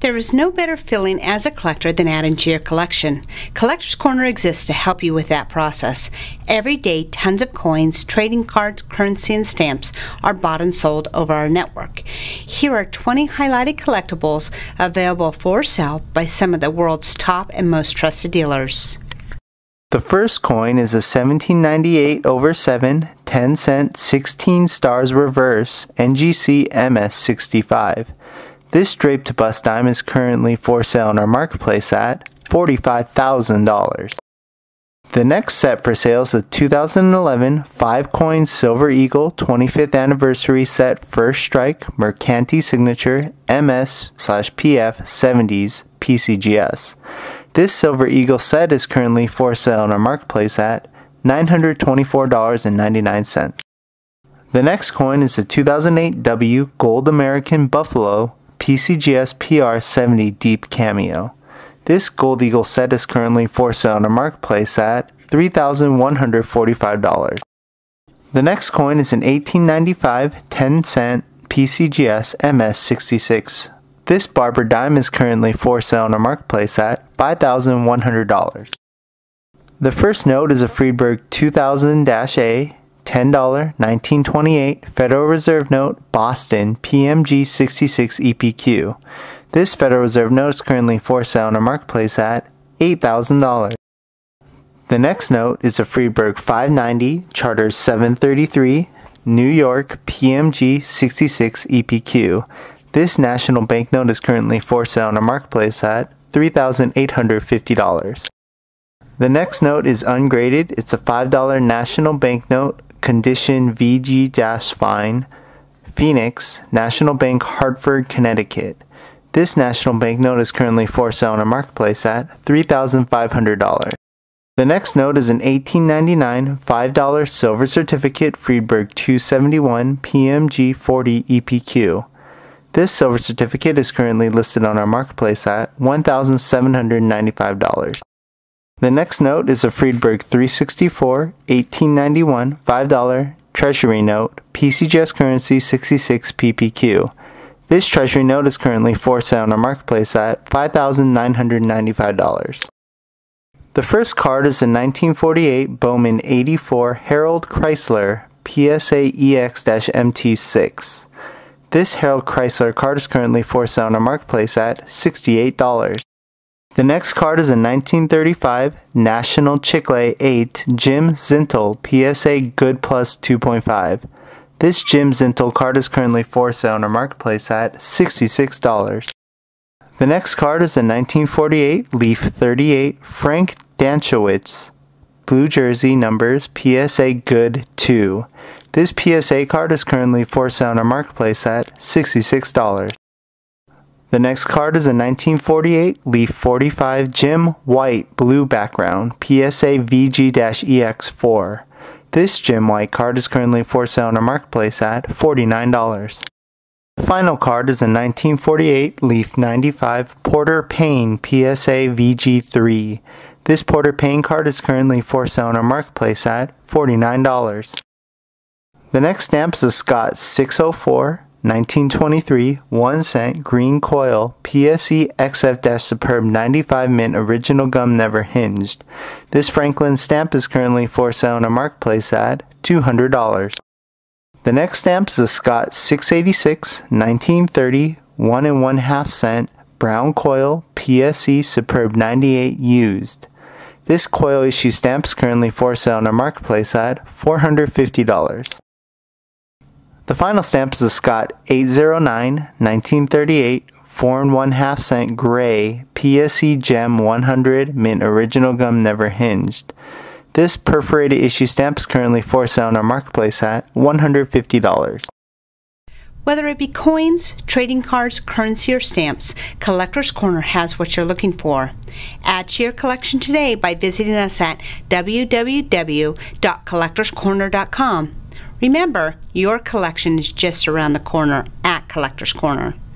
There is no better feeling as a collector than adding to your collection. Collector's Corner exists to help you with that process. Every day, tons of coins, trading cards, currency, and stamps are bought and sold over our network. Here are 20 highlighted collectibles available for sale by some of the world's top and most trusted dealers. The first coin is a 1798/7 10-cent 16 stars reverse NGC MS65. This draped bust dime is currently for sale in our marketplace at $45,000. The next set for sale is a 2011 5-coin Silver Eagle 25th Anniversary Set First Strike Mercanti Signature MS/PF 70s PCGS. This Silver Eagle set is currently for sale in our marketplace at $924.99. The next coin is the 2008 W Gold American Buffalo PCGS PR70 Deep Cameo. This Gold Eagle set is currently for sale in our marketplace at $3,145. The next coin is an 1895 10-cent PCGS MS66. This Barber dime is currently for sale in our marketplace at $5,100. The first note is a Friedberg 2000-A $10 1928 Federal Reserve Note Boston PMG 66 EPQ. This Federal Reserve note is currently for sale in our marketplace at $8,000. The next note is a Friedberg 590 Charters 733 New York PMG 66 EPQ. This National Bank note is currently for sale in our marketplace at $3,850. The next note is ungraded. It's a $5 National Bank note, condition VG-fine, Phoenix, National Bank, Hartford, Connecticut. This National Bank note is currently for sale in our marketplace at $3,500. The next note is an 1899 $5 silver certificate Friedberg 271 PMG 40 EPQ. This silver certificate is currently listed on our marketplace at $1,795. The next note is a Friedberg 364 1891 $5 Treasury Note PCGS Currency 66 PPQ. This Treasury Note is currently for sale on our marketplace at $5,995. The first card is a 1948 Bowman 84 Harold Chrysler PSA EX-MT6. This Harold Chrysler card is currently for sale on our marketplace at $68. The next card is a 1935 National Chicle 8 Jim Zintel PSA Good Plus 2.5. This Jim Zintel card is currently for sale on our marketplace at $66. The next card is a 1948 Leaf 38 Frank Danchowitz Blue Jersey Numbers PSA Good 2. This PSA card is currently for sale on our marketplace at $66. The next card is a 1948 Leaf 45 Jim White Blue Background PSA VG-EX4. This Jim White card is currently for sale on our marketplace at $49. The final card is a 1948 Leaf 95 Porter Payne PSA VG3. This Porter Payne card is currently for sale on our marketplace at $49. The next stamp is a Scott 604 1923 1 cent green coil PSE XF-Superb 95 mint original gum never hinged. This Franklin stamp is currently for sale on our marketplace at $200. The next stamp is a Scott 686 1930 1 1/2 cent brown coil PSE Superb 98 used. This coil issue stamp is currently for sale on our marketplace at $450. The final stamp is a Scott 809 1938 4 1/2 cent gray PSE Gem 100 mint original gum never hinged. This perforated issue stamp is currently for sale on our marketplace at $150. Whether it be coins, trading cards, currency, or stamps, Collector's Corner has what you're looking for. Add to your collection today by visiting us at www.collectorscorner.com. Remember, your collection is just around the corner at Collector's Corner.